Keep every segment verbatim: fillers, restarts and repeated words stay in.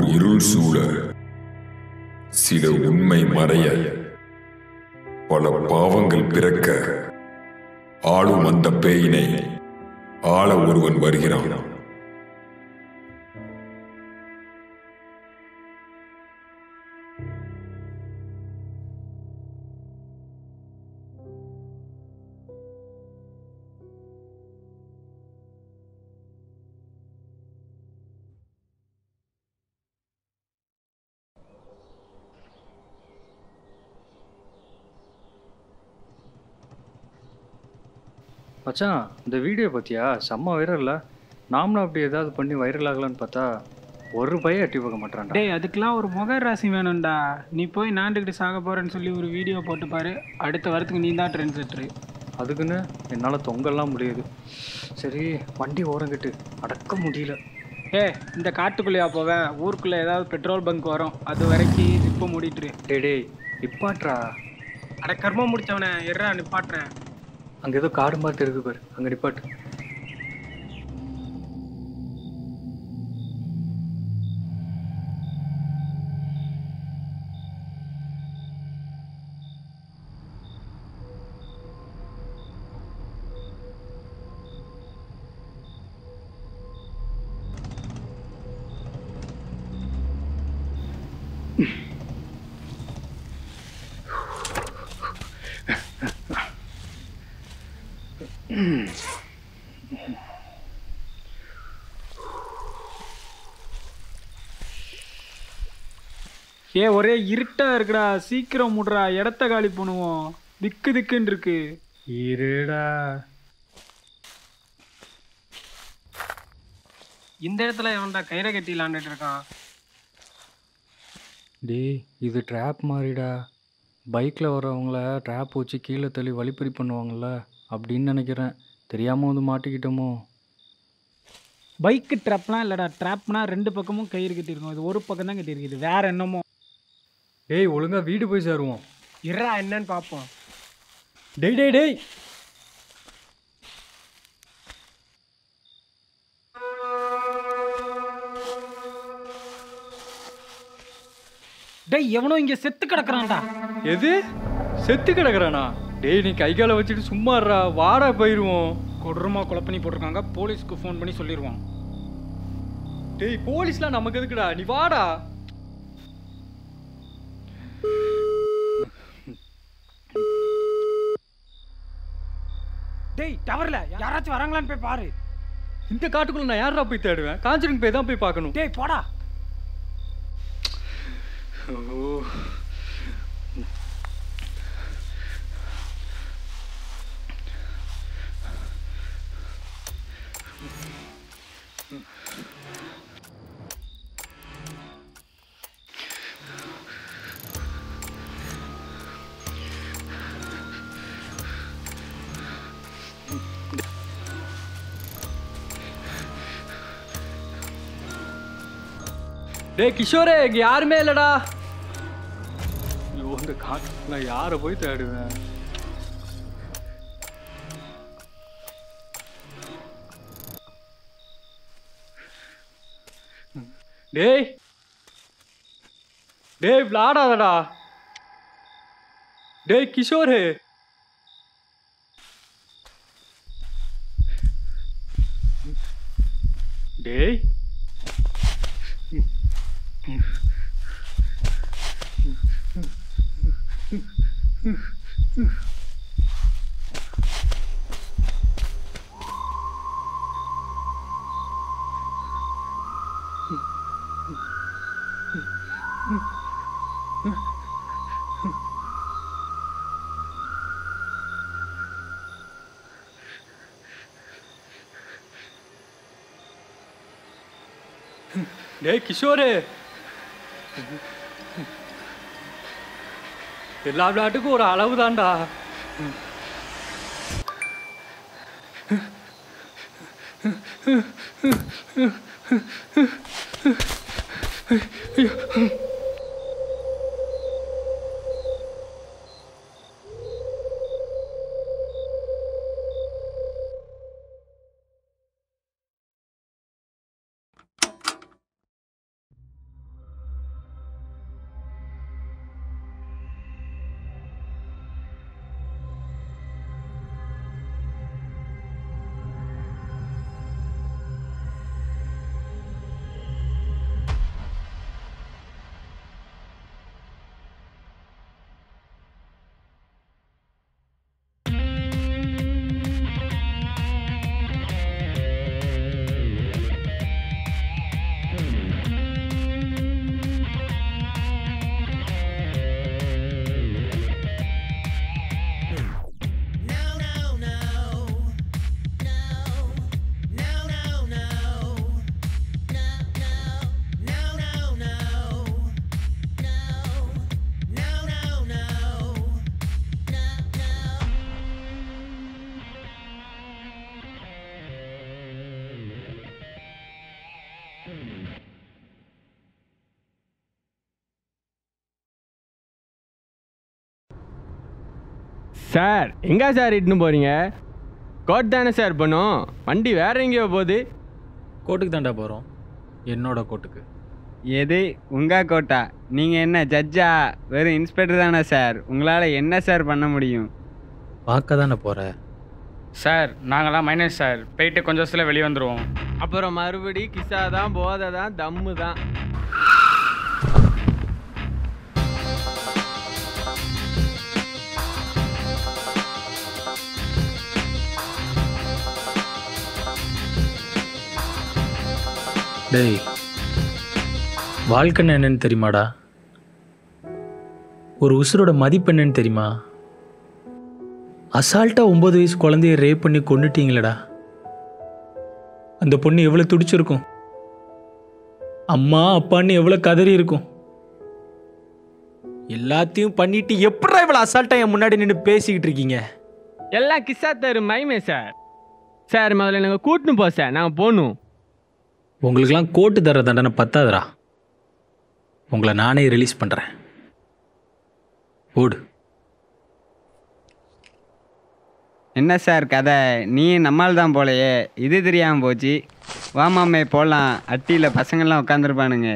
இருள் சூழ சில உண்மை மறைய பல பாவங்கள் பிறக்க ஆளும் அந்த பேயினை ஆள ஒருவன் வருகிறான். மச்சான், இந்த வீடியோ பார்த்தியா? செம்ம வைரல்ல. நாமளும் அப்படி ஏதாவது பண்ணி வைரல் ஆகலான்னு பார்த்தா ஒரு பையன் எட்டி பார்க்க மாட்டான்டா. டேய், அதுக்கெல்லாம் ஒரு முக ராசி வேணும்டா. நீ போய் நாண்டுக்கிட்டு சாக போகிறேன்னு சொல்லி ஒரு வீடியோ போட்டு பாரு. அடுத்த வாரத்துக்கு நீ தான் ட்ரெண்ட் செட்ரு. அதுக்குன்னு என்னால் தொங்கலாம் முடியாது. சரி, வண்டி ஓரங்கிட்டு அடக்க முடியல. ஏ, இந்த காட்டுக்குள்ளேயா போவேன்? ஊருக்குள்ளே ஏதாவது பெட்ரோல் பங்க் வரும், அது வரைக்கும் இப்போ மூடிட்டுரு. டே டேய் நிப்பாட்றா. அட கர்மம் முடிச்சவனே, எர்றா நிப்பாட்டுறேன். அங்கே ஏதோ காடு மாதிரி இருக்கு பாரு, அங்கே நிப்பாட்டு. ஏ, ஒரே இருட்டா இருக்குடா, சீக்கிரம் முடுறா, இடத்த காலி பண்ணுவோம். திக்கு திக்குன்னு இருக்கு. இருடா. இந்த இடத்துல எவன்டா கயிறை கட்டி விளாண்டுட்டு இருக்கான்? டேய், இது ட்ராப் மாதிரிடா. பைக்கில் வரவங்கள ட்ராப் வச்சு கீழே தள்ளி வழிப்பறி பண்ணுவாங்கள்ல, அப்படின்னு நினைக்கிறேன். தெரியாமல் வந்து மாட்டிக்கிட்டோமோ? பைக்கு ட்ராப்லாம் இல்லைடா. ட்ராப்னா ரெண்டு பக்கமும் கயிறு கட்டியிருக்கோம். இது ஒரு பக்கம் தான் கட்டியிருக்குது, வேற என்னமோ. டேய், ஒழுங்கா வீடு போய் சேருவோம். இறா, என்னன்னு பார்ப்போம். டேய் டேய் டேய் டேய், எவனோ இங்க செத்து கிடக்குறான்டா. எது செத்து கிடக்குறானா? டேய், நீ கை காலை வச்சுட்டு சும்மாறா, வாடா போயிடுவோம். கொடூரமா கொலை பண்ணி போட்டிருக்காங்க. போலீஸ்க்கு ஃபோன் பண்ணி சொல்லிடுவோம். டேய், போலீஸ்லாம் நமக்கு எதுக்குடா, நீ வாடா. டேய், டவர்ல யாராச்சும் வராங்களான்னு போய் பாரு. இந்த காட்டுக்குள்ள நான் யாரா போய் தேடுவேன்? காஞ்சிரங்க போய் தான் போய் பார்க்கணும். டேய் போடா. டேய் கிஷோரே, இங்க யாருமே இல்லடா. ஐயோ, இந்த காட்டுக்குள்ள யாரை போய் தேடுவேன்? டேய் டேய் விளாடாதடா. டேய் கிஷோரே. டேய் டேய் கிஷோரே, எல்லா விளையாட்டுக்கும் ஒரு அளவு தான்டா. சார் எங்கே சார் இட்டுன்னு போகிறீங்க? கோர்ட் தானே சார் பண்ணும், வண்டி வேற எங்கேயோ போகுது. கோர்ட்டுக்கு தாண்டா போகிறோம், என்னோட கோர்ட்டுக்கு. எது உங்கள் கோட்டா? நீங்கள் என்ன ஜட்ஜா? வெறும் இன்ஸ்பெக்டர் தானே சார், உங்களால் என்ன சார் பண்ண முடியும்? பார்க்க தானே போகிற. சார் நாங்களாம் மைனஸ் சார், போயிட்டு கொஞ்சம் வருஷத்தில் வெளியே வந்துடுவோம். அப்புறம் மறுபடி கிசா தான், போதை தான், தம்மு தான். டேய், வாழ்க்கைன்னு என்னன்னு தெரியுமாடா? ஒரு உசுரோட மதிப்பு என்னன்னு தெரியுமா? அசால்ட்டாக ஒம்பது வயசு குழந்தைய ரேப் பண்ணி கொண்டுட்டீங்களடா. அந்த பொண்ணு எவ்வளோ துடிச்சிருக்கும், அம்மா அப்பான்னு எவ்வளோ கதறி இருக்கும். எல்லாத்தையும் பண்ணிட்டு எப்படா இவ்வளோ அசால்ட்டாக என் முன்னாடி நின்று பேசிக்கிட்டு இருக்கீங்க? எல்லாம் கிசா தரு மைமே சார். சார் முதல்ல நாங்கள் கூட்டின்னு போ சார், நாங்கள் போகணும். உங்களுக்கெல்லாம் கோர்ட்டு தர தண்டனை பத்தாதுடா. உங்களை நானே ரிலீஸ் பண்ணுறேன். ஓடு. என்ன சார் கதை? நீ நம்மால் தான் போலையே, இது தெரியாமல் போச்சு. வாமாமே போகலாம், அட்டியில் பசங்கள்லாம் உட்காந்துருப்பானுங்க.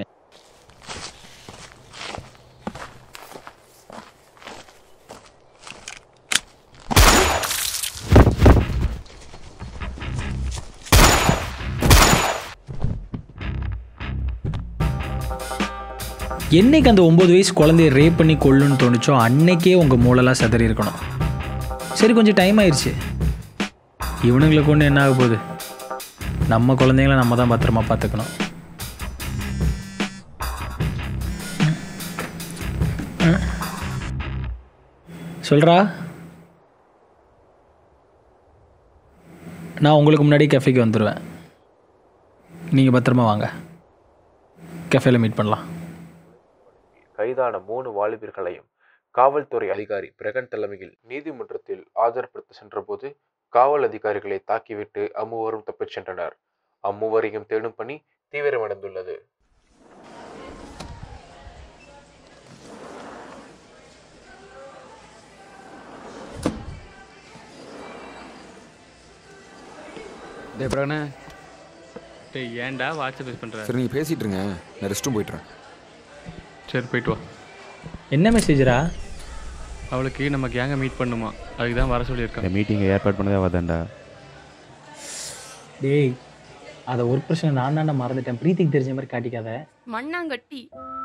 என்னைக்கு அந்த ஒம்பது வயசு குழந்தைய ரேப் பண்ணி கொள்ளுன்னு தோணுச்சோ அன்னைக்கே உங்கள் மூளைலாம் செதறி இருக்கணும். சரி, கொஞ்சம் டைம் ஆயிடுச்சு. இவனுங்களை கொண்டு என்ன ஆக போகுது? நம்ம குழந்தைங்கள நம்ம தான் பத்திரமா பார்த்துக்கணும். சொல்கிறா, நான் உங்களுக்கு முன்னாடி கெஃபேக்கு வந்துடுவேன். நீங்கள் பத்திரமா வாங்க, கெஃபேல மீட் பண்ணலாம். கைதான மூணு வாலிபர்களையும் காவல்துறை அதிகாரி பிரகன் தலைமையில் நீதிமன்றத்தில் ஆஜர்படுத்த சென்றபோது காவல் அதிகாரிகளை தாக்கிவிட்டு அம்மூவரும் தப்பிச் சென்றனர். அம்மூவரையும் தேடும் பணி தீவிரமடைந்துள்ளது. டே பிரகனே, டே ஏன்டா வாட்ஸ்அப் யூஸ் பண்ணுற? சரி, நீங்கள் பேசிகிட்டு இருங்க, நான் ரெஸ்ட்டும் போய்ட்டுறேன். சரி போயிட்டு வா. என்ன மெசேஜரா? அவளுக்கு நம்ம கேங்கை மீட் பண்ணுமா, அதுக்கு தான் வர சொல்லியிருக்கேன். இந்த மீட்டிங்கை ஏற்பாடு பண்ணதே அவதான்டா. டேய், அதை ஒரு பிரச்சனை நான் தாண்டா மறந்துட்டேன். பிரீத்திக்கு தெரிஞ்ச மாதிரி காட்டிக்காத. மண்ணாங்கட்டி.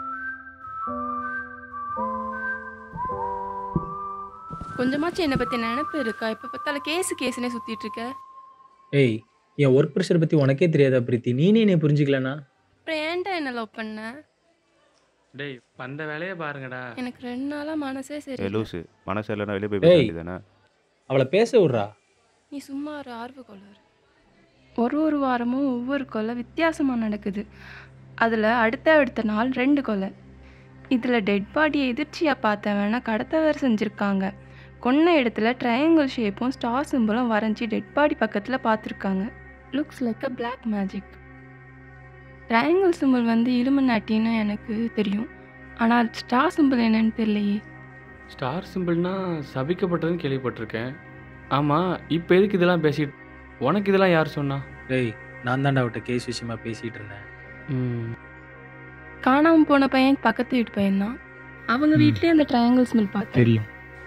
கொஞ்சமாச்சும் என்னை பற்றி நினைப்பு இருக்கா? இப்போ பார்த்தாலும் கேஸு கேஸுனே சுற்றிட்டு இருக்க. ஏய், என் ஒர்க் ப்ரெஷர் பற்றி உனக்கே தெரியாதா பிரீத்தி? நீனே என்னை புரிஞ்சிக்கலண்ணா. அப்புறம் ஏன்டா என்ன லவ் பண்ண? டேய் வந்த வேலையை பாருங்கடா. எனக்கு ரெண்டு நாளாக மனசே சரி. ஏ லூசு, மனசு இல்லைன்னா வெளியே போய் பேச வேண்டியதானே? அவளை பேச விட்றா. நீ சும்மா ஒரு ஆர்வ கொள்ளாரு. ஒரு ஒரு வாரமும் ஒவ்வொரு கொலை வித்தியாசமாக நடக்குது. அதில் அடுத்த அடுத்த நாள் ரெண்டு கொலை. இதில் டெட் பாடியை எதிர்ச்சியாக பார்த்த வேணா கடத்தவர் செஞ்சுருக்காங்க. கொன்ன இடத்துல ட்ரையாங்கிள் ஷேப்பும் ஸ்டார் சிம்பிளும் வரைஞ்சி டெட் பாடி பக்கத்தில் பார்த்துருக்காங்க. Looks like a black magic. Triangle symbol வந்து இலுமினாட்டின்னு எனக்கு தெரியும், ஆனால் ஸ்டார் சிம்பிள் என்னன்னு தெரியலையே. ஸ்டார் சிம்பிள்னா சபிக்கப்பட்டதுன்னு கேள்விப்பட்டிருக்கேன். ஆமாம், இப்போ எதுக்கு இதெல்லாம் பேசிட்டு? உனக்கு இதெல்லாம் யார் சொன்னா? டேய், நான் தாண்டா அவட்ட கேஸ் விஷயமா பேசிகிட்டு இருந்தேன். ம், காணாமல் போன பையன் பக்கத்து வீட்டு பையன்தான். அவங்க வீட்லேயே அந்த ட்ரையாங்கிள் சிம்பிள் பார்த்தேன். தெரியும்.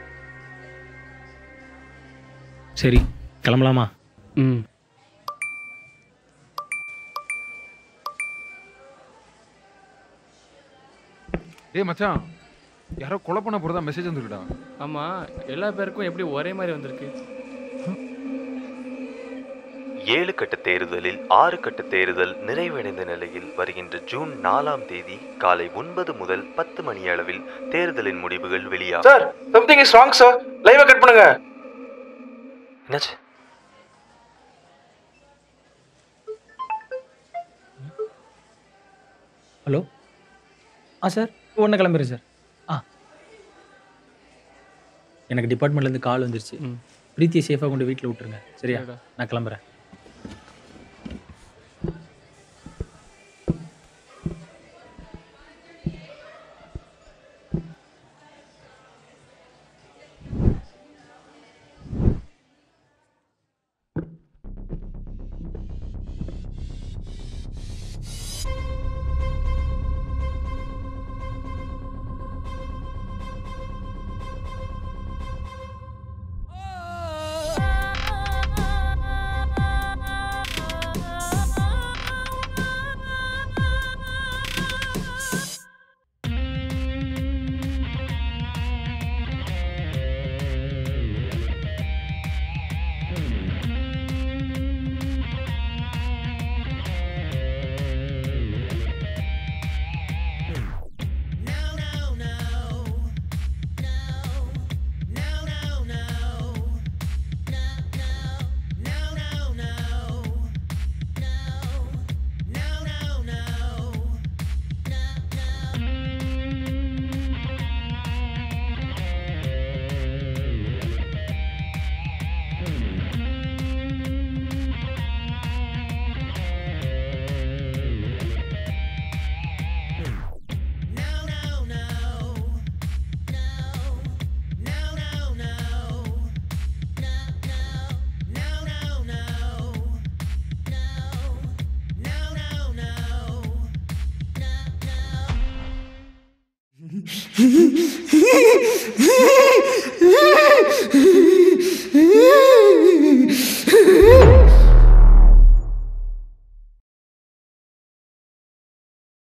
சரி, கிளம்பலாமா? ம். டேய் மச்சான், யாரோ கொலை பண்ண போகிறதா மெசேஜ் வந்துருக்கடா. ஆமாம், எல்லா பேருக்கும் எப்படி ஒரே மாதிரி வந்திருக்கு? ஏழு கட்ட தேர்தலில் ஆறு கட்ட தேர்தல் நிறைவடைந்த நிலையில் வருகின்ற ஜூன் நாலாம் தேதி காலை ஒன்பது முதல் பத்து மணி அளவில் தேர்தலின் முடிவுகள் வெளியாகும். Sir, something is wrong sir. லைவா கட் பண்ணுங்க. என்னாச்சு? ஹலோ. ஆ சார், உடனே கிளம்புறேன் சார். ஆ, எனக்கு டிபார்ட்மெண்ட்லேருந்து கால் வந்துருச்சு. பிரீத்தியை சேஃபாக கொண்டு வீட்டில் விட்டுருங்க. சரியா? நான் கிளம்புறேன். Hehehehe